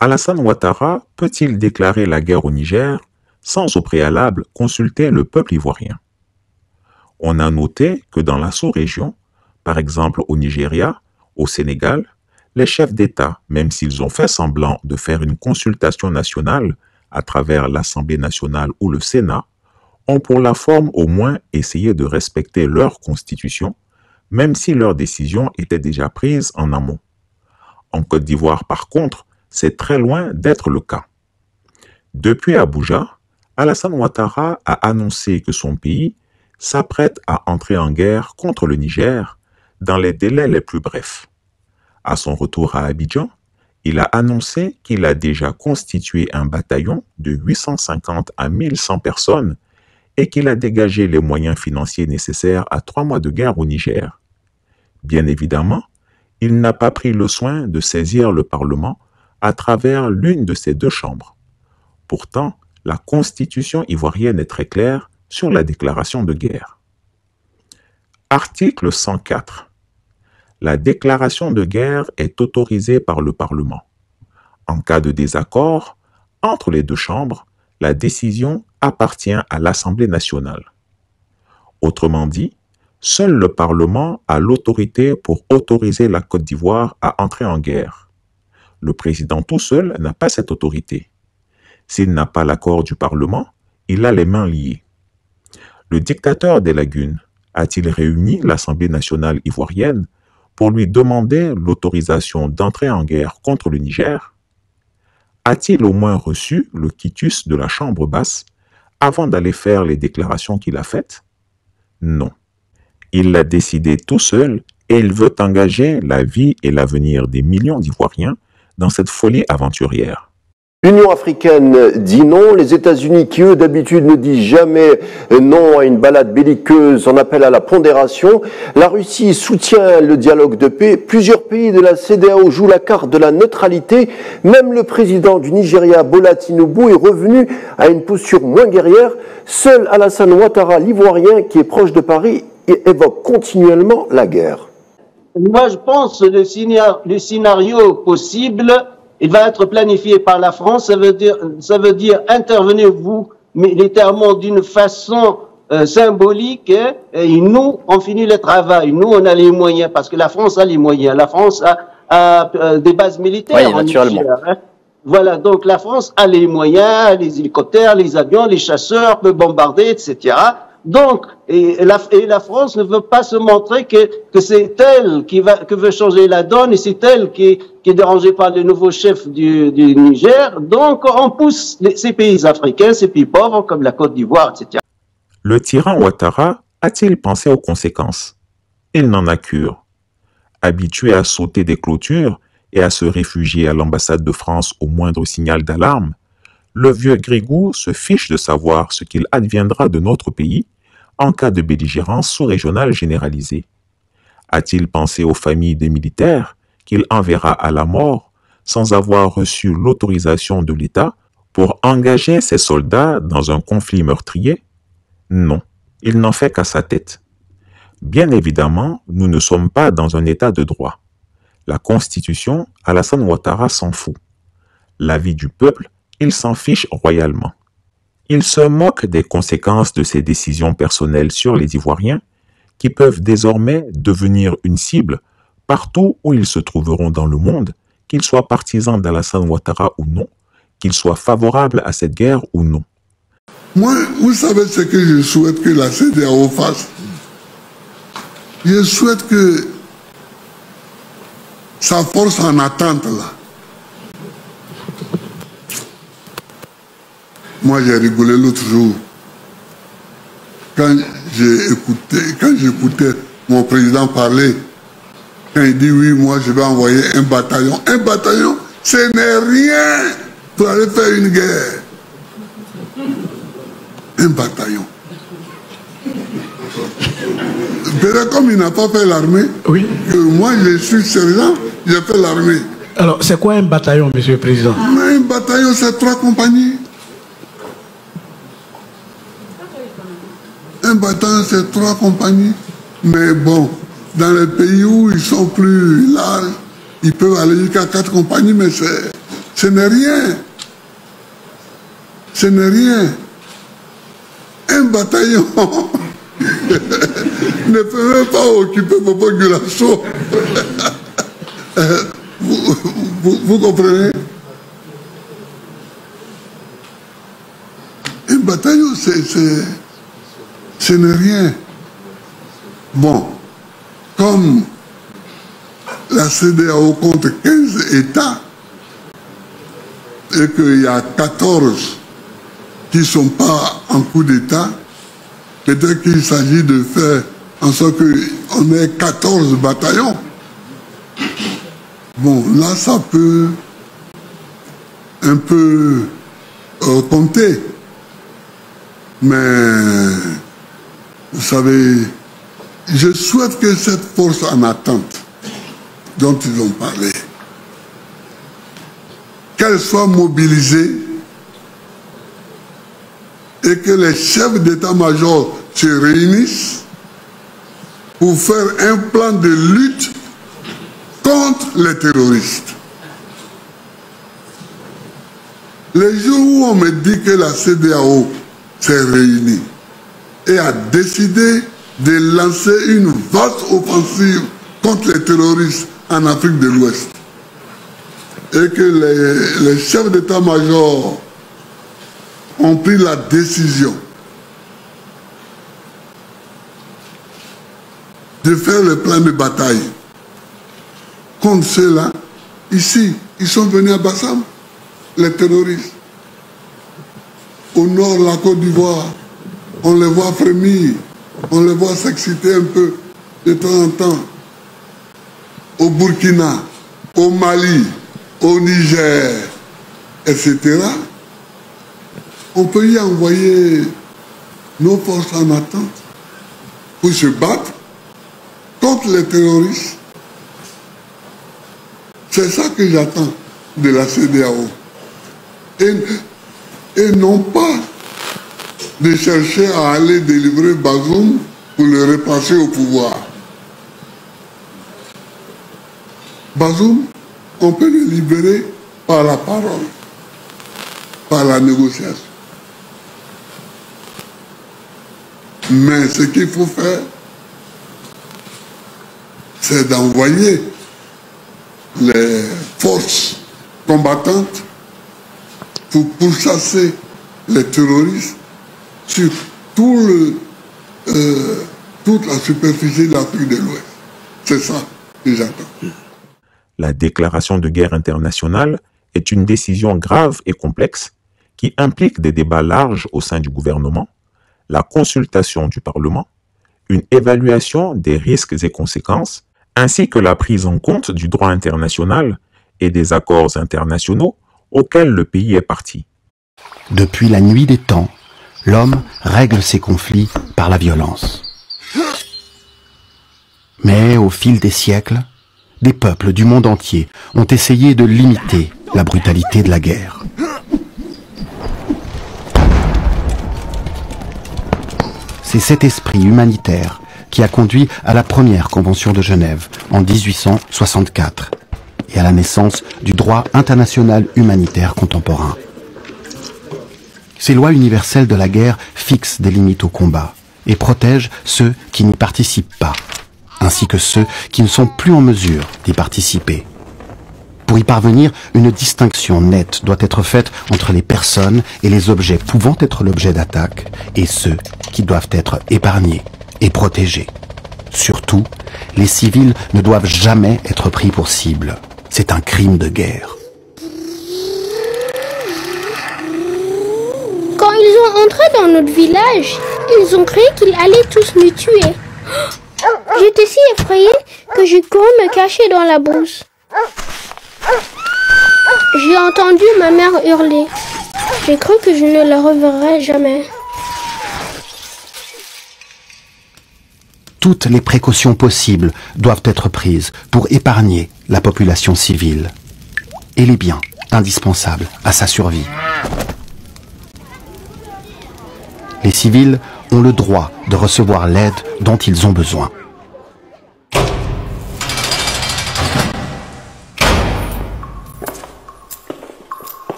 Alassane Ouattara peut-il déclarer la guerre au Niger sans au préalable consulter le peuple ivoirien? On a noté que dans la sous-région, par exemple au Nigeria, au Sénégal, les chefs d'État, même s'ils ont fait semblant de faire une consultation nationale à travers l'Assemblée nationale ou le Sénat, ont pour la forme au moins essayé de respecter leur constitution, même si leurs décisions étaient déjà prises en amont. En Côte d'Ivoire, par contre, c'est très loin d'être le cas. Depuis Abuja, Alassane Ouattara a annoncé que son pays s'apprête à entrer en guerre contre le Niger dans les délais les plus brefs. À son retour à Abidjan, il a annoncé qu'il a déjà constitué un bataillon de 850 à 1100 personnes et qu'il a dégagé les moyens financiers nécessaires à 3 mois de guerre au Niger. Bien évidemment, il n'a pas pris le soin de saisir le Parlement à travers l'une de ses 2 chambres. Pourtant, la Constitution ivoirienne est très claire sur la déclaration de guerre. Article 104. La déclaration de guerre est autorisée par le Parlement. En cas de désaccord entre les 2 chambres, la décision appartient à l'Assemblée nationale. Autrement dit, seul le Parlement a l'autorité pour autoriser la Côte d'Ivoire à entrer en guerre. Le président tout seul n'a pas cette autorité. S'il n'a pas l'accord du Parlement, il a les mains liées. Le dictateur des lagunes a-t-il réuni l'Assemblée nationale ivoirienne pour lui demander l'autorisation d'entrer en guerre contre le Niger? A-t-il au moins reçu le quitus de la Chambre basse avant d'aller faire les déclarations qu'il a faites? Non. Il l'a décidé tout seul et il veut engager la vie et l'avenir des millions d'Ivoiriens dans cette folie aventurière. L'Union africaine dit non, les États-Unis qui eux d'habitude ne disent jamais non à une balade belliqueuse en appellent à la pondération. La Russie soutient le dialogue de paix. Plusieurs pays de la CEDEAO jouent la carte de la neutralité. Même le président du Nigeria, Bola Tinubu, est revenu à une posture moins guerrière. Seul Alassane Ouattara, l'Ivoirien, qui est proche de Paris, évoque continuellement la guerre. Moi, je pense que le scénario possible, il va être planifié par la France. Ça veut dire intervenir vous militairement d'une façon symbolique, et nous, on finit le travail. Nous, on a les moyens, parce que la France a les moyens. La France a des bases militaires. Oui, naturellement. Voilà, donc la France a les moyens, les hélicoptères, les avions, les chasseurs, peut bombarder, etc. Donc, et la France ne veut pas se montrer que c'est elle qui veut changer la donne, et c'est elle qui est dérangée par le nouveau chef du Niger. Donc, on pousse ces pays africains, ces pays pauvres comme la Côte d'Ivoire, etc. Le tyran Ouattara a-t-il pensé aux conséquences? Il n'en a cure. Habitué à sauter des clôtures et à se réfugier à l'ambassade de France au moindre signal d'alarme, le vieux Grigou se fiche de savoir ce qu'il adviendra de notre pays en cas de belligérance sous-régionale généralisée. A-t-il pensé aux familles des militaires qu'il enverra à la mort sans avoir reçu l'autorisation de l'État pour engager ses soldats dans un conflit meurtrier? Non, il n'en fait qu'à sa tête. Bien évidemment, nous ne sommes pas dans un état de droit. La Constitution, Alassane Ouattara s'en fout. L'avis du peuple, il s'en fiche royalement. Il se moque des conséquences de ses décisions personnelles sur les Ivoiriens, qui peuvent désormais devenir une cible partout où ils se trouveront dans le monde, qu'ils soient partisans d'Alassane Ouattara ou non, qu'ils soient favorables à cette guerre ou non. Moi, vous savez ce que je souhaite que la CEDEAO fasse? Je souhaite que sa force en attente là. Moi, j'ai rigolé l'autre jour quand j'écoutais mon président parler. Quand il dit oui, moi je vais envoyer un bataillon. Un bataillon, ce n'est rien pour aller faire une guerre. Un bataillon. Peut-être comme il n'a pas fait l'armée, oui. Moi je suis sergent, j'ai fait l'armée. Alors, c'est quoi un bataillon, monsieur le président? Mais un bataillon, c'est 3 compagnies. Un bataillon, c'est 3 compagnies. Mais bon, dans les pays où ils sont plus larges, ils peuvent aller jusqu'à 4 compagnies, mais Ce n'est rien. Ce n'est rien. Un bataillon ne peut même pas occuper population. Vous comprenez? Un bataillon, ce n'est rien. Bon, comme la CEDEAO compte 15 États et qu'il y a 14 qui ne sont pas en coup d'État, peut-être qu'il s'agit de faire en sorte qu'on ait 14 bataillons. Bon, là, ça peut un peu compter. Mais, vous savez, je souhaite que cette force en attente dont ils ont parlé, qu'elle soit mobilisée et que les chefs d'état-major se réunissent pour faire un plan de lutte contre les terroristes. Les jours où on me dit que la CEDEAO s'est réunie et a décidé de lancer une vaste offensive contre les terroristes en Afrique de l'Ouest et que les chefs d'état-major ont pris la décision de faire le plan de bataille contre ceux-là. Ici, ils sont venus à Bassam, les terroristes. Au nord de la Côte d'Ivoire, on les voit frémir, on les voit s'exciter un peu de temps en temps. Au Burkina, au Mali, au Niger, etc. On peut y envoyer nos forces en attente pour se battre contre les terroristes. C'est ça que j'attends de la CEDEAO. Et non pas de chercher à aller délivrer Bazoum pour le repasser au pouvoir. Bazoum, on peut le libérer par la parole, par la négociation. Mais ce qu'il faut faire, c'est d'envoyer les forces combattantes pour pourchasser les terroristes sur toute la superficie de l'Afrique de l'Ouest. C'est ça que j'attends. La déclaration de guerre internationale est une décision grave et complexe qui implique des débats larges au sein du gouvernement, la consultation du Parlement, une évaluation des risques et conséquences, ainsi que la prise en compte du droit international et des accords internationaux auxquels le pays est parti. Depuis la nuit des temps, l'homme règle ses conflits par la violence. Mais au fil des siècles, des peuples du monde entier ont essayé de limiter la brutalité de la guerre. C'est cet esprit humanitaire qui a conduit à la première Convention de Genève en 1864 et à la naissance du droit international humanitaire contemporain. Ces lois universelles de la guerre fixent des limites au combat et protègent ceux qui n'y participent pas, ainsi que ceux qui ne sont plus en mesure d'y participer. Pour y parvenir, une distinction nette doit être faite entre les personnes et les objets pouvant être l'objet d'attaque et ceux qui doivent être épargnés et protégés. Surtout, les civils ne doivent jamais être pris pour cible. C'est un crime de guerre. Quand ils ont entré dans notre village, ils ont cru qu'ils allaient tous nous tuer. J'étais si effrayée que j'ai couru me cacher dans la brousse. J'ai entendu ma mère hurler. J'ai cru que je ne la reverrai jamais. Toutes les précautions possibles doivent être prises pour épargner la population civile et les biens indispensables à sa survie. Les civils ont le droit de recevoir l'aide dont ils ont besoin.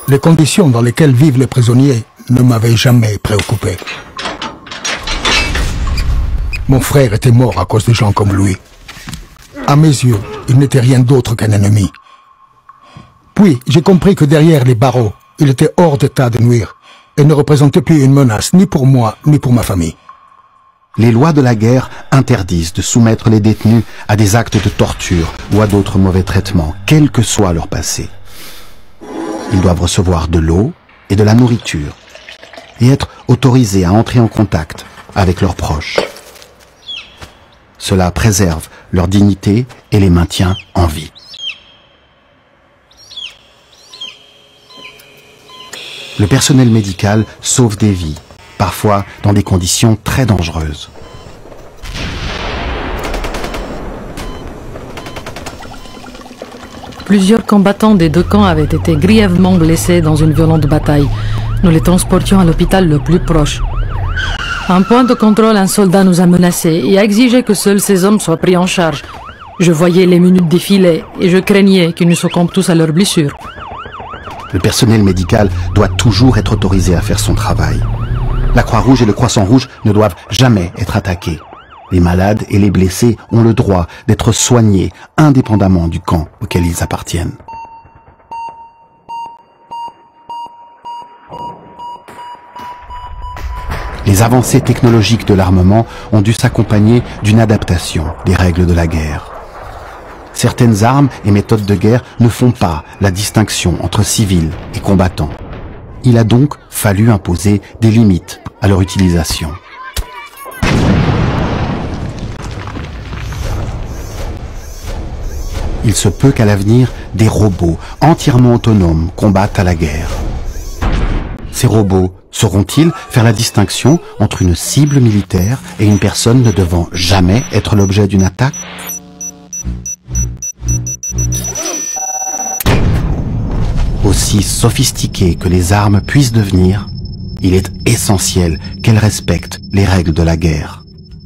Les conditions dans lesquelles vivent les prisonniers ne m'avaient jamais préoccupé. Mon frère était mort à cause de gens comme lui. À mes yeux, il n'était rien d'autre qu'un ennemi. Puis, j'ai compris que derrière les barreaux, il était hors d'état de nuire et ne représentait plus une menace ni pour moi, ni pour ma famille. Les lois de la guerre interdisent de soumettre les détenus à des actes de torture ou à d'autres mauvais traitements, quel que soit leur passé. Ils doivent recevoir de l'eau et de la nourriture et être autorisés à entrer en contact avec leurs proches. Cela préserve leur dignité et les maintient en vie. Le personnel médical sauve des vies, parfois dans des conditions très dangereuses. Plusieurs combattants des deux camps avaient été grièvement blessés dans une violente bataille. Nous les transportions à l'hôpital le plus proche. À un point de contrôle, un soldat nous a menacés et a exigé que seuls ces hommes soient pris en charge. Je voyais les minutes défiler et je craignais qu'ils ne succombent tous à leurs blessures. Le personnel médical doit toujours être autorisé à faire son travail. La Croix-Rouge et le Croissant-Rouge ne doivent jamais être attaqués. Les malades et les blessés ont le droit d'être soignés indépendamment du camp auquel ils appartiennent. Les avancées technologiques de l'armement ont dû s'accompagner d'une adaptation des règles de la guerre. Certaines armes et méthodes de guerre ne font pas la distinction entre civils et combattants. Il a donc fallu imposer des limites à leur utilisation. Il se peut qu'à l'avenir, des robots entièrement autonomes combattent à la guerre. Ces robots sauront-ils faire la distinction entre une cible militaire et une personne ne devant jamais être l'objet d'une attaque ? Aussi sophistiquées que les armes puissent devenir, il est essentiel qu'elles respectent les règles de la guerre.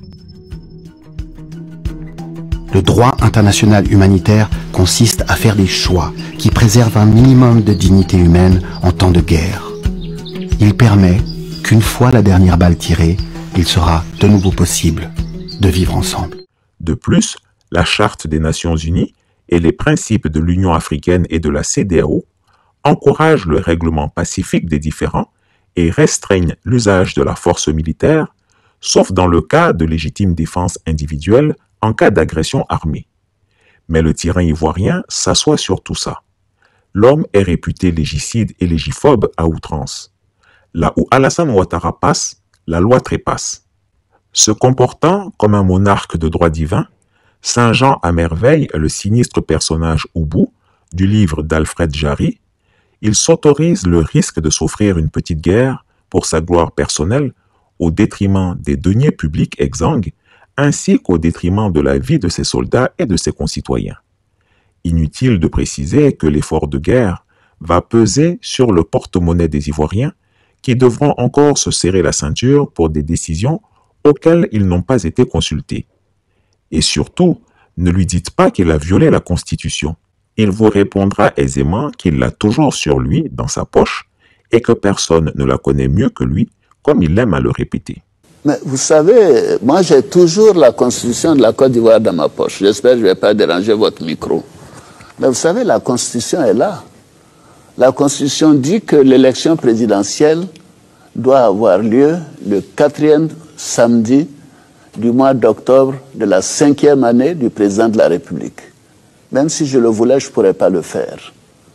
Le droit international humanitaire consiste à faire des choix qui préservent un minimum de dignité humaine en temps de guerre. Il permet qu'une fois la dernière balle tirée, il sera de nouveau possible de vivre ensemble. De plus, la Charte des Nations Unies et les principes de l'Union africaine et de la CEDEAO encouragent le règlement pacifique des différends et restreignent l'usage de la force militaire, sauf dans le cas de légitime défense individuelle en cas d'agression armée. Mais le tyran ivoirien s'assoit sur tout ça. L'homme est réputé légicide et légiphobe à outrance. Là où Alassane Ouattara passe, la loi trépasse. Se comportant comme un monarque de droit divin, Saint-Jean à merveille le sinistre personnage Oubou du livre d'Alfred Jarry, il s'autorise le risque de s'offrir une petite guerre pour sa gloire personnelle au détriment des deniers publics exsangues ainsi qu'au détriment de la vie de ses soldats et de ses concitoyens. Inutile de préciser que l'effort de guerre va peser sur le porte-monnaie des Ivoiriens qui devront encore se serrer la ceinture pour des décisions auxquelles ils n'ont pas été consultés. Et surtout, ne lui dites pas qu'il a violé la Constitution. Il vous répondra aisément qu'il l'a toujours sur lui, dans sa poche, et que personne ne la connaît mieux que lui, comme il aime à le répéter. Mais vous savez, moi j'ai toujours la Constitution de la Côte d'Ivoire dans ma poche. J'espère que je ne vais pas déranger votre micro. Mais vous savez, la Constitution est là. La Constitution dit que l'élection présidentielle doit avoir lieu le 4e samedi du mois d'octobre de la 5e année du président de la République. Même si je le voulais, je ne pourrais pas le faire.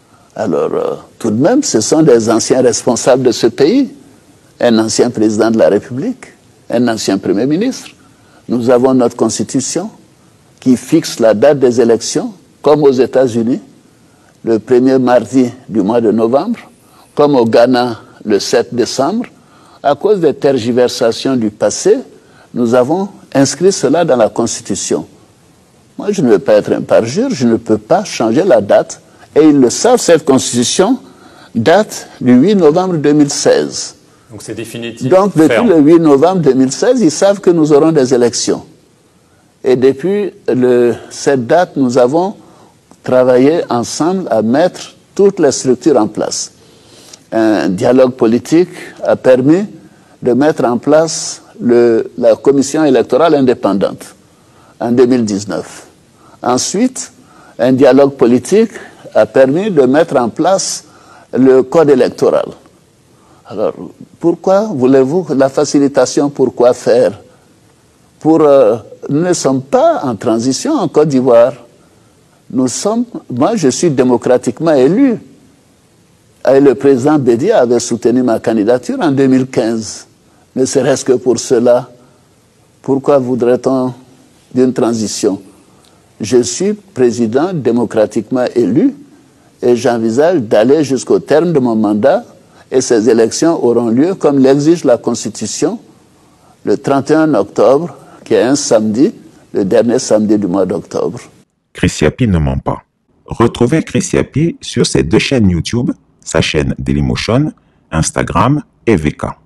Alors, tout de même, ce sont des anciens responsables de ce pays. Un ancien président de la République, un ancien Premier ministre. Nous avons notre Constitution qui fixe la date des élections, comme aux États-Unis, le 1er mardi du mois de novembre, comme au Ghana, le 7 décembre. À cause des tergiversations du passé, nous avons inscrit cela dans la Constitution. Moi, je ne veux pas être un parjure, je ne peux pas changer la date. Et ils le savent, cette Constitution date du 8 novembre 2016. Donc c'est définitif. Donc depuis le 8 novembre 2016, ils savent que nous aurons des élections. Et depuis cette date, nous avons travaillé ensemble à mettre toutes les structures en place. un dialogue politique a permis de mettre en place la commission électorale indépendante en 2019. Ensuite, un dialogue politique a permis de mettre en place le code électoral. Alors, pourquoi voulez-vous la facilitation? Pourquoi faire? Nous ne sommes pas en transition en Côte d'Ivoire. Moi, je suis démocratiquement élu. Et le président Bédia avait soutenu ma candidature en 2015. Ne serait-ce que pour cela, pourquoi voudrait-on d'une transition? Je suis président démocratiquement élu et j'envisage d'aller jusqu'au terme de mon mandat et ces élections auront lieu, comme l'exige la Constitution, le 31 octobre, qui est un samedi, le dernier samedi du mois d'octobre. Chris Yapi ne ment pas. Retrouvez Chris Yapi sur ses 2 chaînes YouTube, sa chaîne Dailymotion, Instagram et VK.